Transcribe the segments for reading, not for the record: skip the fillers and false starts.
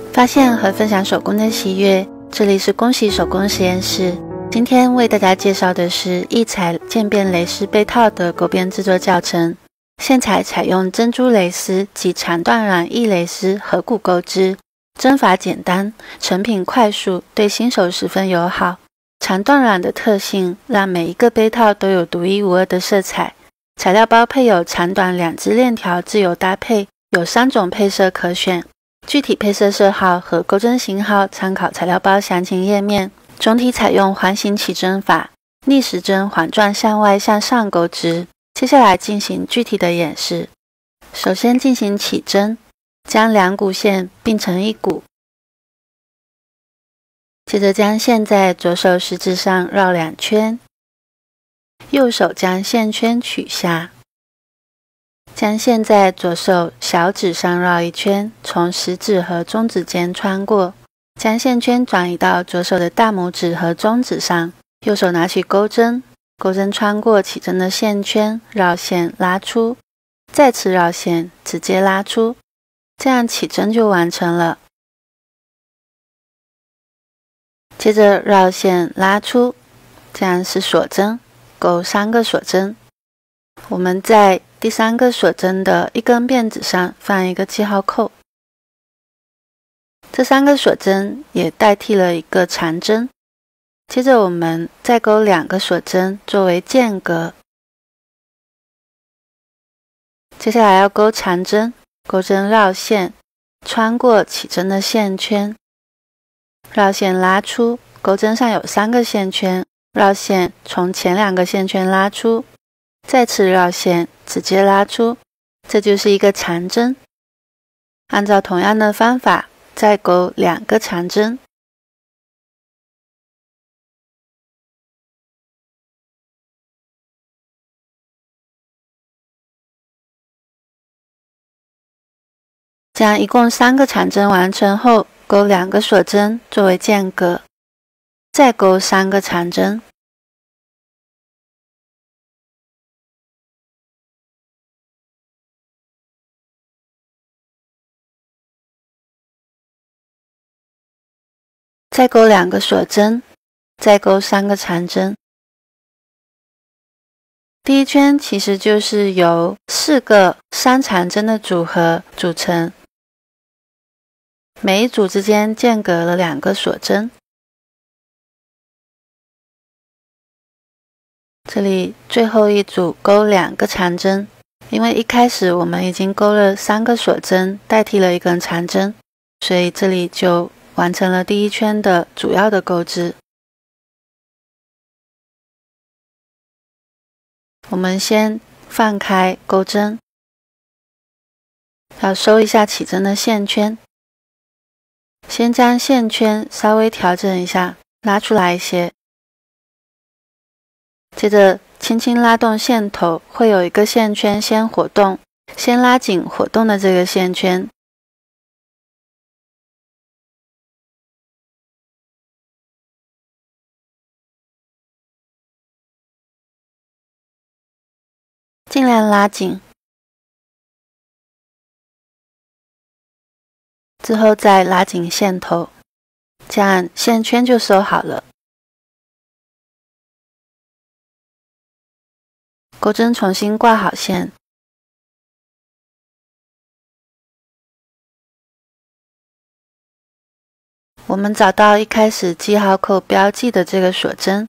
发现和分享手工的喜悦，这里是恭喜手工实验室。今天为大家介绍的是异彩渐变蕾丝被套的钩边制作教程。线材采用珍珠蕾丝及长断染异蕾丝合骨钩织，针法简单，成品快速，对新手十分友好。长断染的特性让每一个杯套都有独一无二的色彩。材料包配有长短2支链条自由搭配，有3种配色可选。具体配色色号和钩针型号参考材料包详情页面。总体采用环形起针法，逆时针环状向外向上钩织。接下来进行具体的演示。首先进行起针，将2股线并成1股，接着将线在左手食指上绕2圈，右手将线圈取下，将线在左手小指上绕1圈，从食指和中指间穿过，将线圈转移到左手的大拇指和中指上，右手拿起钩针，钩针穿过起针的线圈，绕线拉出，再次绕线直接拉出，这样起针就完成了。接着绕线拉出，这样是锁针，钩3个锁针。我们在第3个锁针的一根辫子上放一个记号扣，这3个锁针也代替了一个长针。接着我们再钩2个锁针作为间隔，接下来要钩长针，钩针绕线穿过起针的线圈，绕线拉出，钩针上有3个线圈，绕线从前2个线圈拉出，再次绕线直接拉出，这就是一个长针。按照同样的方法再钩2个长针。这样一共3个长针完成后，钩2个锁针作为间隔，再钩3个长针。再钩2个锁针，再钩3个长针。第一圈其实就是由4个3长针的组合组成，每一组之间间隔了2个锁针。这里最后一组钩2个长针，因为一开始我们已经钩了3个锁针，代替了1根长针，所以这里就完成了第一圈的主要的钩织。我们先放开钩针，要收一下起针的线圈，先将线圈稍微调整一下，拉出来一些，接着轻轻拉动线头，会有一个线圈先活动，先拉紧活动的这个线圈，尽量拉紧，之后再拉紧线头，这样线圈就收好了。钩针重新挂好线，我们找到一开始记号扣标记的这个锁针，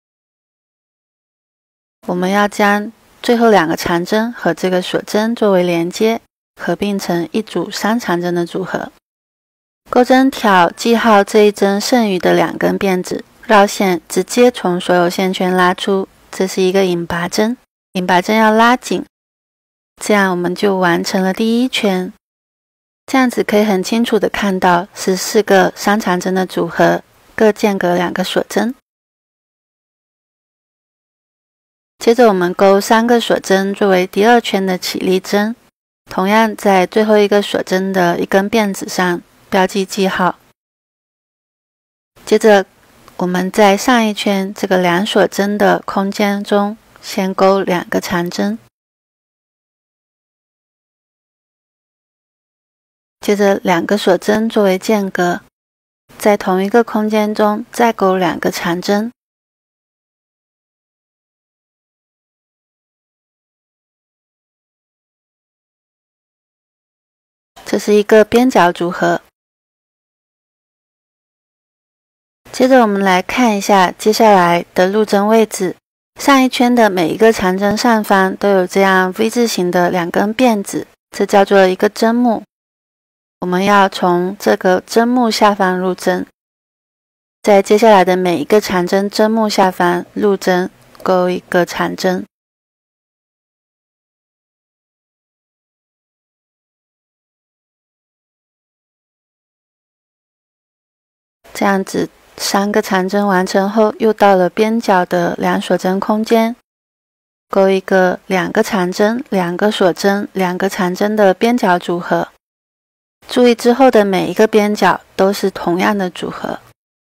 我们要将最后2个长针和这个锁针作为连接，合并成一组3长针的组合。钩针挑记号这一针剩余的2根辫子，绕线直接从所有线圈拉出，这是一个引拔针，引拔针要拉紧，这样我们就完成了第1圈。这样子可以很清楚的看到是4个3长针的组合，各间隔2个锁针。接着我们钩3个锁针作为第2圈的起立针，同样在最后一个锁针的一根辫子上标记记号。接着我们在上一圈这个2锁针的空间中先钩2个长针，接接着2个锁针作为间隔，在同一个空间中再钩2个长针。这是一个边角组合。接着我们来看一下接下来的入针位置。上一圈的每一个长针上方都有这样 V 字形的2根辫子，这叫做一个针目。我们要从这个针目下方入针，在接下来的每一个长针针目下方入针钩1个长针。这样子3个长针完成后，又到了边角的2锁针空间，钩一个2个长针、2个锁针、2个长针的边角组合。注意之后的每一个边角都是同样的组合。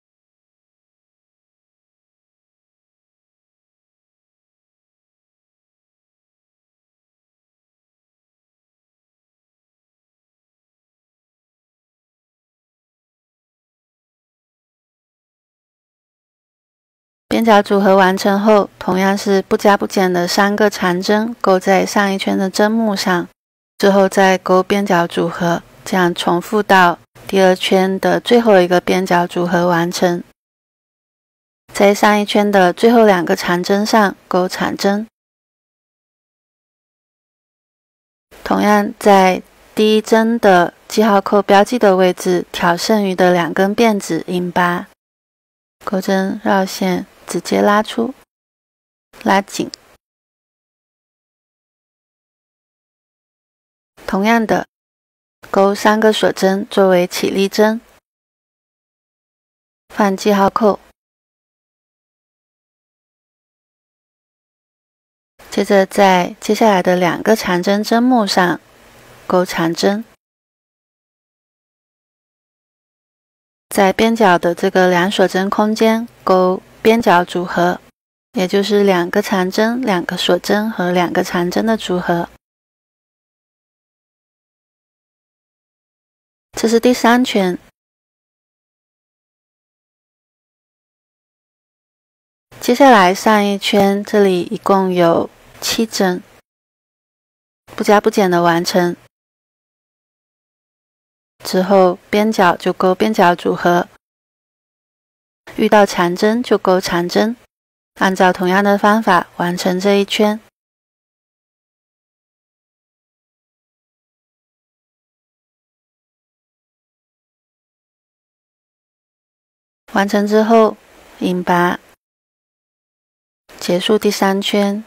边角组合完成后，同样是不加不减的3个长针钩在上一圈的针目上，之后再钩边角组合，这样重复到第2圈的最后一个边角组合完成。在上一圈的最后2个长针上钩长针，同样在第1针的记号扣标记的位置挑剩余的2根辫子引拔，钩针绕线直接拉出，拉紧。同样的，钩3个锁针作为起立针，放记号扣。接着在接下来的2个长针针目上钩长针，在边角的这个2锁针空间钩边角组合，也就是2个长针、2个锁针和2个长针的组合。这是第3圈。接下来上一圈这里一共有7针，不加不减的完成。之后边角就钩边角组合，遇到长针就钩长针，按照同样的方法完成这一圈。完成之后引拔，结束第3圈。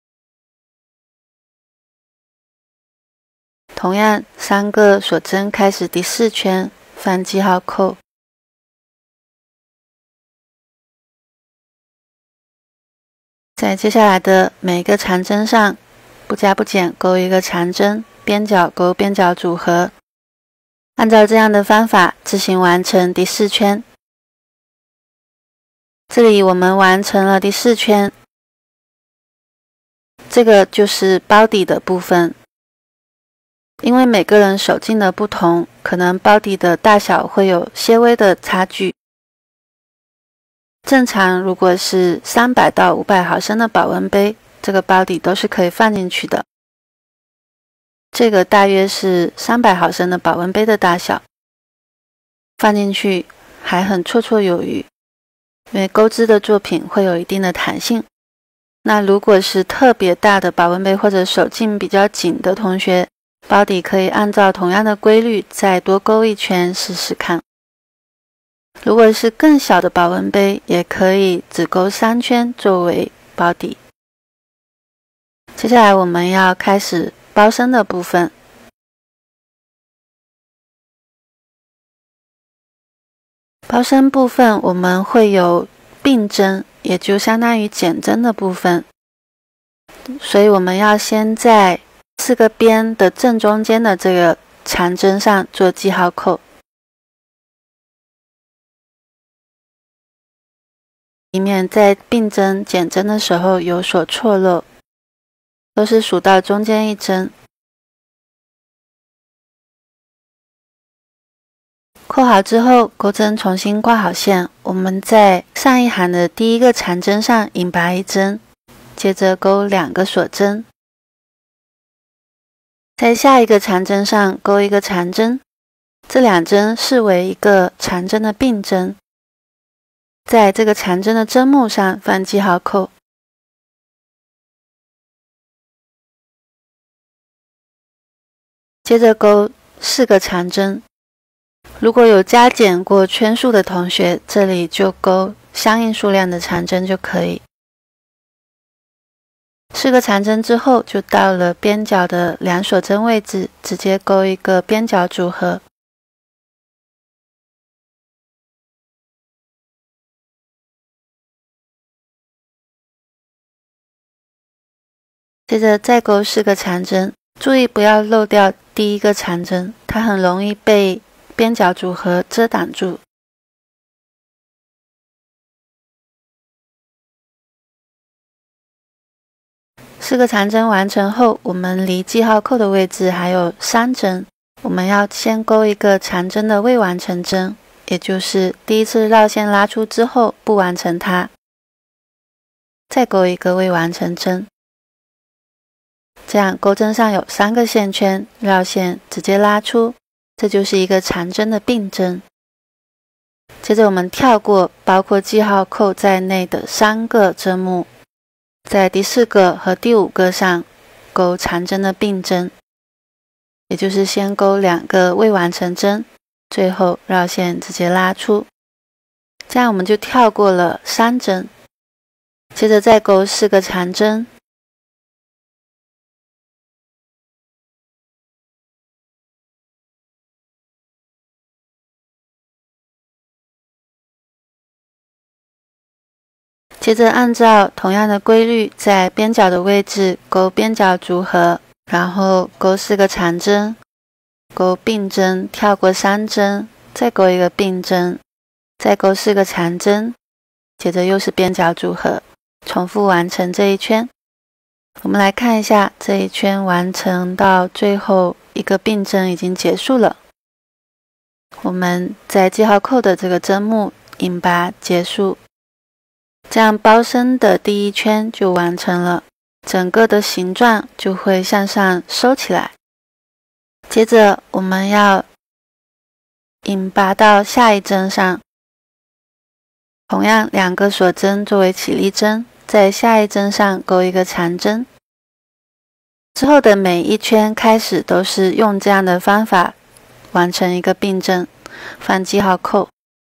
同样3个锁针开始第4圈，放记号扣。在接下来的每一个长针上不加不减钩1个长针，边角钩边角组合，按照这样的方法自行完成第4圈。这里我们完成了第4圈，这个就是包底的部分。因为每个人手劲的不同，可能包底的大小会有些微的差距。正常如果是300到500毫升的保温杯，这个包底都是可以放进去的。这个大约是300毫升的保温杯的大小，放进去还很绰绰有余。因为钩织的作品会有一定的弹性。那如果是特别大的保温杯或者手劲比较紧的同学，包底可以按照同样的规律再多钩1圈试试看。如果是更小的保温杯，也可以只钩3圈作为包底。接下来我们要开始包身的部分。包身部分我们会有并针，也就相当于减针的部分，所以我们要先在4个边的正中间的这个长针上做记号扣，以免在并针减针的时候有所错漏。都是数到中间1针。 扣好之后，钩针重新挂好线，我们在上一行的第一个长针上引拔一针，接着钩2个锁针，在下一个长针上钩一个长针，这2针视为一个长针的并针，在这个长针的针目上放记号扣，接着钩4个长针。如果有加减过圈数的同学，这里就钩相应数量的长针就可以。4个长针之后，就到了边角的2锁针位置，直接钩一个边角组合。接着再钩4个长针，注意不要漏掉第一个长针，它很容易被边角组合遮挡住。4个长针完成后，我们离记号扣的位置还有3针，我们要先钩一个长针的未完成针，也就是第一次绕线拉出之后不完成它，再钩一个未完成针。这样钩针上有3个线圈，绕线直接拉出，这就是一个长针的并针。接着我们跳过包括记号扣在内的3个针目，在第4个和第5个上钩长针的并针，也就是先钩2个未完成针，最后绕线直接拉出。这样我们就跳过了3针，接着再钩4个长针，接着按照同样的规律，在边角的位置钩边角组合，然后钩4个长针，钩并针，跳过3针，再钩一个并针，再钩4个长针，接着又是边角组合，重复完成这一圈。我们来看一下，这一圈完成到最后一个并针已经结束了。我们在记号扣的这个针目引拔结束。这样包身的第一圈就完成了，整个的形状就会向上收起来。接着我们要引拔到下一针上，同样2个锁针作为起立针，在下一针上钩一个长针。之后的每一圈开始都是用这样的方法完成一个并针，放记号扣。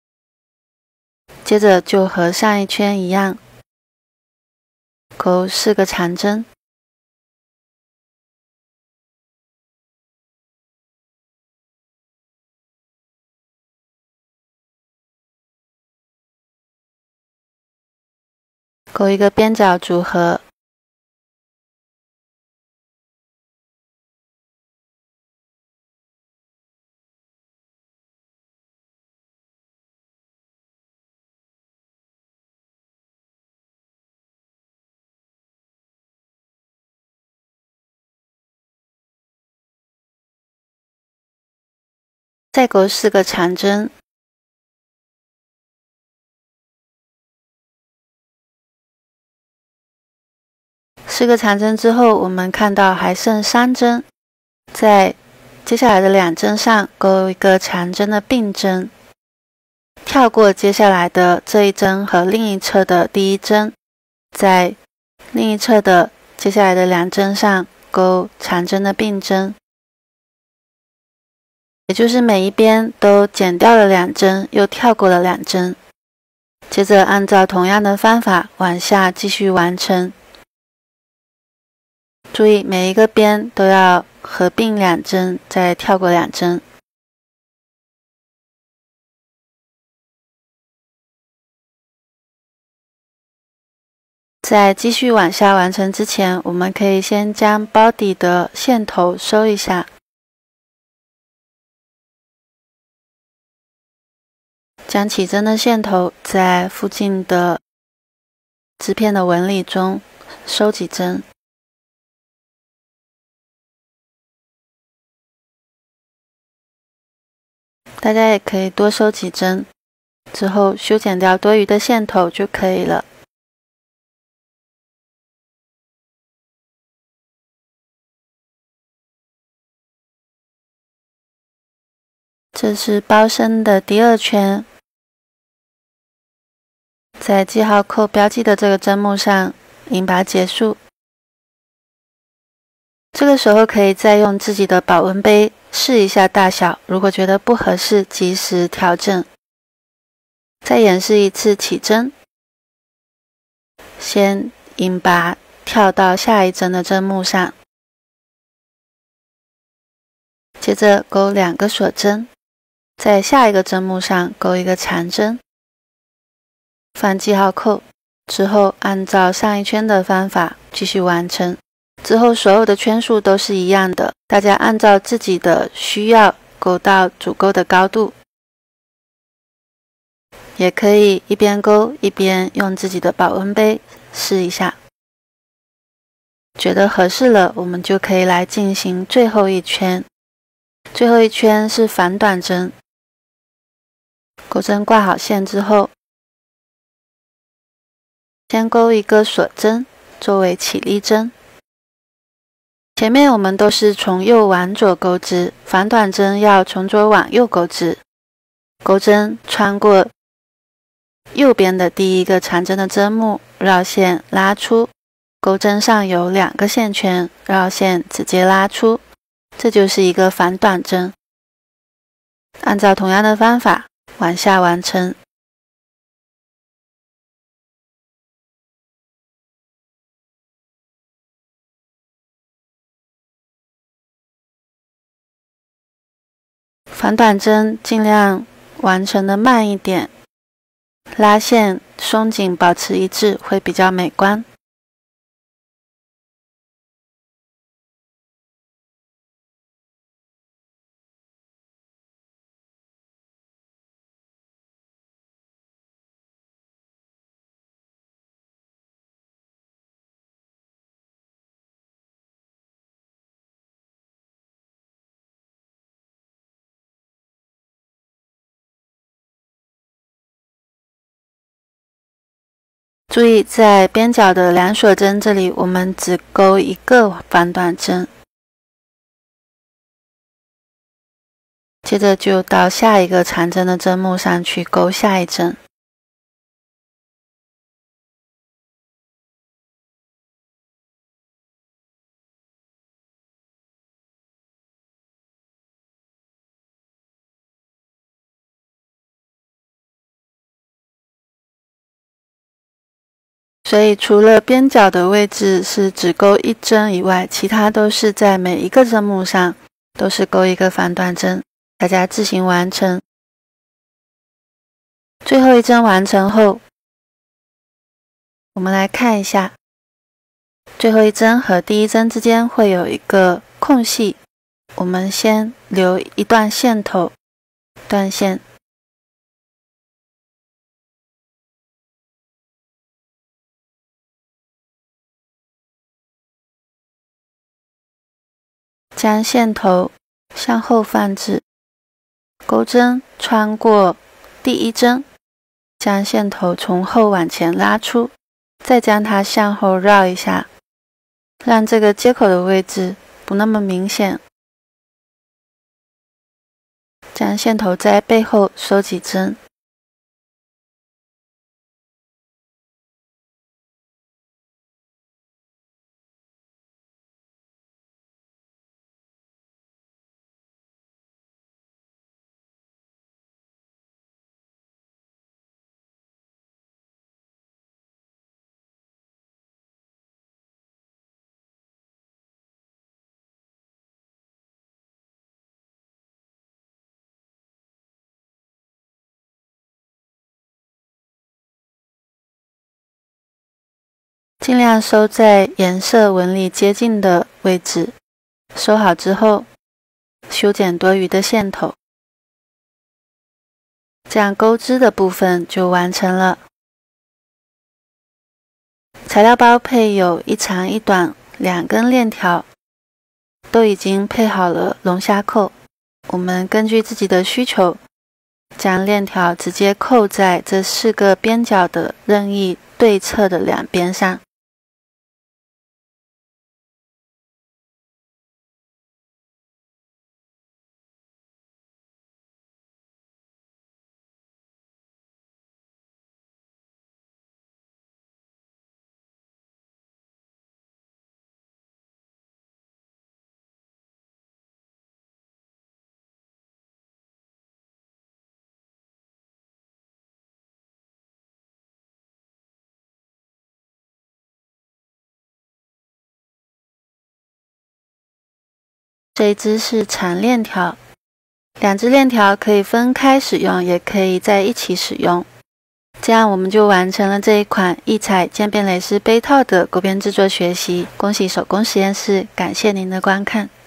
接着就和上一圈一样，钩4个长针，钩一个边角组合，再钩4个长针，4个长针之后，我们看到还剩3针，在接下来的2针上钩一个长针的并针，跳过接下来的这一针和另一侧的第一针，在另一侧的接下来的2针上钩长针的并针，也就是每一边都减掉了2针，又跳过了2针。接着按照同样的方法往下继续完成。注意每一个边都要合并2针，再跳过2针。在继续往下完成之前，我们可以先将包底的线头收一下。将起针的线头在附近的织片的纹理中收几针。接大家也可以多收几针，之后修剪掉多余的线头就可以了。这是包身的第2圈，在记号扣标记的这个针目上引拔结束。这个时候可以再用自己的保温杯试一下大小，如果觉得不合适，及时调整。再演示一次起针，先引拔跳到下一针的针目上，接着钩2个锁针，在下一个针目上钩一个缠针，放记号扣，之后按照上一圈的方法继续完成。之后所有的圈数都是一样的，大家按照自己的需要钩到主钩的高度，也可以一边钩一边用自己的保温杯试一下。觉得合适了，我们就可以来进行最后一圈。最后一圈是反短针，钩针挂好线之后，先钩一个锁针作为起立针。前面我们都是从右往左钩织，反短针要从左往右钩织。钩针穿过右边的第一个缠针的针目，绕线拉出，钩针上有2个线圈，绕线直接拉出，这就是一个反短针。按照同样的方法往下完成。反短针尽量完成的慢一点，拉线松紧保持一致会比较美观。注意，在边角的2锁针这里，我们只钩一个反短针，接着就到下一个缠针的针目上去钩下一针。所以除了边角的位置是只钩1针以外，其他都是在每一个针目上都是钩一个反短针，大家自行完成。最后一针完成后，我们来看一下，最后一针和第一针之间会有一个空隙，我们先留一段线头，断线。将线头向后放置，钩针穿过第一针，将线头从后往前拉出，再将它向后绕一下，让这个接口的位置不那么明显。将线头在背后收几针。尽量收在颜色纹理接近的位置，收好之后，修剪多余的线头，这样钩织的部分就完成了。材料包配有1长1短2根链条，都已经配好了龙虾扣，我们根据自己的需求将链条直接扣在这4个边角的任意对侧的两边上。这一支是长链条，2只链条可以分开使用，也可以在一起使用。这样我们就完成了这一款异彩渐变蕾丝杯套的钩边制作学习。恭喜手工实验室，感谢您的观看。